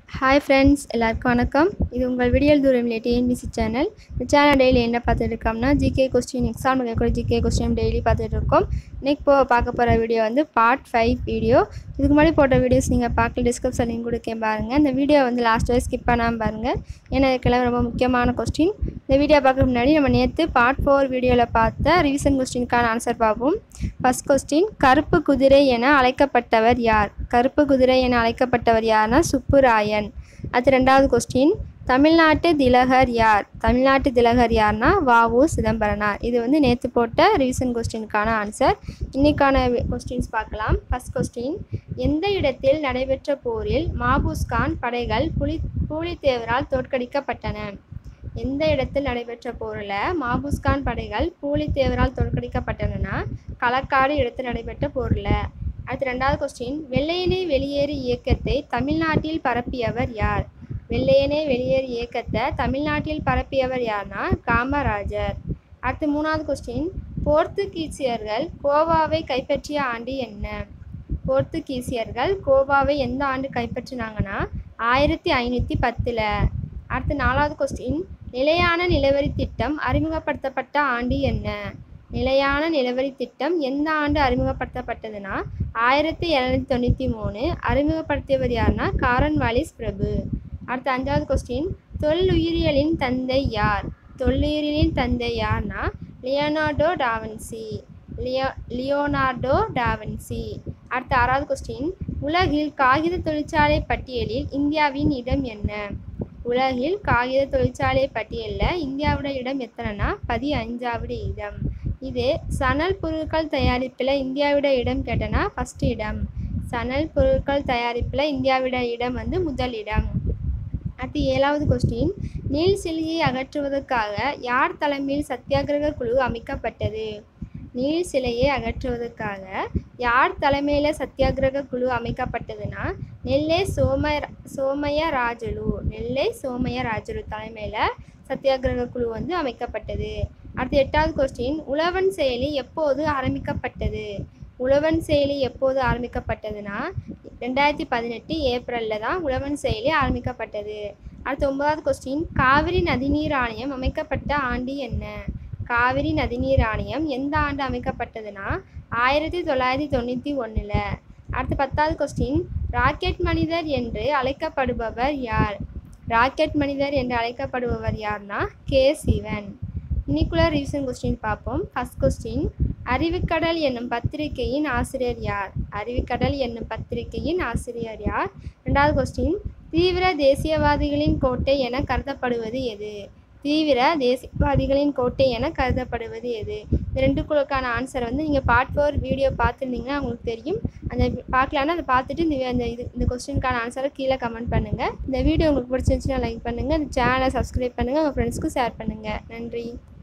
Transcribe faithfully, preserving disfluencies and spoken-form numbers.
Hi friends, எல்லாருக்கும் வணக்கம். இது உங்கள் விடியல் தூரம் டிஎன்பிசி சேனல். இந்த சேனல் டெய்லி என்ன பார்த்துட்டு இருக்கோம்னா ஜிகே கொஸ்டின், எக்ஸாம் கூட ஜிகே கொஸ்டின் டெய்லி பார்த்துட்டு இருக்கோம். இன்றைக்கி இப்போ பார்க்க போகிற வீடியோ வந்து பார்ட் ஃபைவ் வீடியோ. இதுக்கு முன்னாடி போட்ட வீடியோஸ் நீங்கள் பார்க்கல, டிஸ்கிரிப்ஷன் லிங்க் கொடுக்கேன் பாருங்கள். இந்த வீடியோ வந்து லாஸ்ட் வரை ஸ்கிப் பண்ணாமல் பாருங்கள், ஏன்னா இதுக்கெல்லாம் ரொம்ப முக்கியமான கொஸ்டின். இந்த வீடியோ பார்க்க முன்னாடி நம்ம நேற்று பார்ட் ஃபோர் வீடியோவில் பார்த்த ரிவிஷன் கொஸ்டினுக்கான ஆன்சர் பார்ப்போம். ஃபர்ஸ்ட் கொஸ்டின், கருப்பு குதிரை என அழைக்கப்பட்டவர் யார்? கருப்பு குதிரை என அழைக்கப்பட்டவர் யார்னா சுப்புராயன். அது ரெண்டாவது கொஸ்டின், தமிழ்நாட்டு திலகர் யார்? தமிழ்நாட்டு திலகர் யார்னா வ.உ. சிதம்பரனார். இது வந்து நேற்று போட்ட ரிவிஷன் கொஸ்டினுக்கான ஆன்சர். இன்னைக்கான கொஸ்டின்ஸ் பார்க்கலாம். ஃபர்ஸ்ட் கொஸ்டின், எந்த இடத்தில் நடைபெற்ற போரில் மாபூஸ்கான் படைகள் புலி பூலித்தேவரால் தோற்கடிக்கப்பட்டன? எந்த இடத்தில் நடைபெற்ற போரில் மாபூஸ்கான் படைகள் பூலித்தேவரால் தோற்கடிக்கப்பட்டன? களக்காடு இடத்தில் நடைபெற்ற போரில். அடுத்து ரெண்டாவது கொஸ்டின், வெள்ளையனே வெளியேறு இயக்கத்தை தமிழ்நாட்டில் பரப்பியவர் யார்? வெள்ளையனே வெளியேறு இயக்கத்தை தமிழ்நாட்டில் பரப்பியவர் யார்னா காமராஜர். அடுத்து மூணாவது கொஸ்டின், போர்த்துகீசியர்கள் கோவாவை கைப்பற்றிய ஆண்டு என்ன? போர்த்துகீசியர்கள் கோவாவை எந்த ஆண்டு கைப்பற்றினாங்கன்னா ஆயிரத்தி ஐநூற்றி பத்தில். அடுத்து நாலாவது கொஸ்டின், நிலையான நிலவரி திட்டம் அறிமுகப்படுத்தப்பட்ட ஆண்டு என்ன? நிலையான நிலவரி திட்டம் எந்த ஆண்டு அறிமுகப்படுத்தப்பட்டதுன்னா ஆயிரத்தி எழுநூற்றி தொண்ணூற்றி மூணு. அறிமுகப்படுத்தியவர் யார்னா காரன்வாலிஸ் பிரபு. அடுத்த அஞ்சாவது கொஸ்டின், தொல்லுயிரியலின் தந்தை யார்? தொல்லுயிரியலின் தந்தை யார்னா Leonardo da Vinci. Leo Leonardo da Vinci. அடுத்த ஆறாவது கொஸ்டின், உலகில் காகித தொழிற்சாலை பட்டியலில் இந்தியாவின் இடம் என்ன? உலகில் காகித தொழிற்சாலை பட்டியலில் இந்தியாவோட இடம் எத்தனைனா பதி அஞ்சாவது இடம். இது சணல் பொருட்கள் தயாரிப்பில் இந்தியாவோட இடம் கேட்டனா ஃபஸ்ட் இடம். சணல் பொருட்கள் தயாரிப்பில் இந்தியாவோட இடம் வந்து முதல் இடம். அடுத்து ஏழாவது கொஸ்டின், நீல் சிலையை அகற்றுவதற்காக யார் தலைமையில் சத்தியாகிரக குழு அமைக்கப்பட்டது? நீல் சிலையை அகற்றுவதற்காக யார் தலைமையில் சத்தியாகிரக குழு அமைக்கப்பட்டதுன்னா நெல்லை சோம சோமயராஜுலு. நெல்லை சோமயராஜுலு தலைமையில் சத்தியாகிரக குழு வந்து அமைக்கப்பட்டது. அடுத்து எட்டாவது கொஸ்டின், உழவன் செயலி எப்போது ஆரம்பிக்கப்பட்டது? உழவன் செயலி எப்போது ஆரம்பிக்கப்பட்டதுன்னா ரெண்டாயிரத்தி பதினெட்டு ஏப்ரலில் தான் உழவன் செயலி ஆரம்பிக்கப்பட்டது. அடுத்து ஒன்பதாவது கொஸ்டின், காவிரி நதிநீர் ஆணையம் அமைக்கப்பட்ட ஆண்டு என்ன? காவிரி நதிநீர் ஆணையம் எந்த ஆண்டு அமைக்கப்பட்டதுன்னா ஆயிரத்தி தொள்ளாயிரத்தி தொண்ணூற்றி ஒன்றில். அடுத்து பத்தாவது கொஸ்டின், ராக்கெட் மனிதர் என்று அழைக்கப்படுபவர் யார்? ராக்கெட் மனிதர் என்று அழைக்கப்படுபவர் யார்னா கே சிவன். இன்னைக்குள்ள ரிவிஷன் கொஸ்டின் பார்ப்போம். ஃபர்ஸ்ட் கொஸ்டின், அறிவுக்கடல் என்னும் பத்திரிகையின் ஆசிரியர் யார்? அறிவுக்கடல் என்னும் பத்திரிகையின் ஆசிரியர் யார்? ரெண்டாவது கொஸ்டின், தீவிர தேசியவாதிகளின் கோட்டை என கருதப்படுவது எது? தீவிர தேசியவாதிகளின் கோட்டை என கருதப்படுவது எது? இந்த ரெண்டுக்குள்ளுக்கான ஆன்சர் வந்து நீங்கள் பார்ட் ஃபோர் வீடியோ பார்த்துருந்தீங்கன்னா உங்களுக்கு தெரியும். அந்த பார்க்கலான்னா அதை பார்த்துட்டு இந்த அந்த இது இந்த கொஸ்டினுக்கான ஆன்சரை கீழே கமெண்ட் பண்ணுங்கள். இந்த வீடியோ உங்களுக்கு பிடிச்சிருந்துச்சுன்னா லைக் பண்ணுங்கள். இந்த சேனலை சப்ஸ்கிரைப் பண்ணுங்கள். உங்கள் ஃப்ரெண்ட்ஸ்க்கும் ஷேர் பண்ணுங்கள். நன்றி.